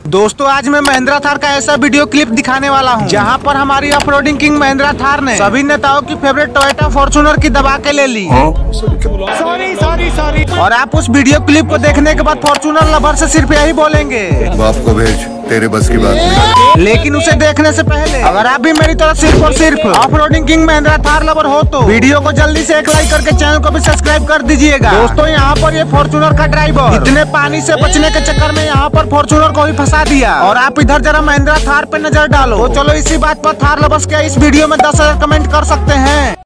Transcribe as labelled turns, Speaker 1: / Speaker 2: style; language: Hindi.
Speaker 1: दोस्तों आज मैं महिंद्रा थार का ऐसा वीडियो क्लिप दिखाने वाला हूं जहां पर हमारी ऑफरोडिंग किंग महिंद्रा थार ने सभी नेताओं की फेवरेट टोयोटा फॉर्च्यूनर की दबा के ले ली। सॉरी। और आप उस वीडियो क्लिप को देखने के बाद फॉर्च्यूनर लवर से सिर्फ यही बोलेंगे,
Speaker 2: बाप को भेज, तेरे बस की बात नहीं।
Speaker 1: लेकिन उसे देखने से पहले अगर आप भी मेरी तरह सिर्फ और सिर्फ offroading king Mahindra Thar lover हो तो वीडियो को जल्दी से एक लाइक करके चैनल को भी सब्सक्राइब कर दीजिएगा। दोस्तों यहाँ पर ये फॉर्च्यूनर का ड्राइवर इतने पानी से बचने के चक्कर में यहाँ पर फॉर्च्यूनर को भी फंसा दिया और आप इधर जरा महिंद्रा थार पे नजर डालो। तो चलो इसी बात पर थार लवर्स के इस वीडियो में 10,000 कमेंट कर सकते हैं।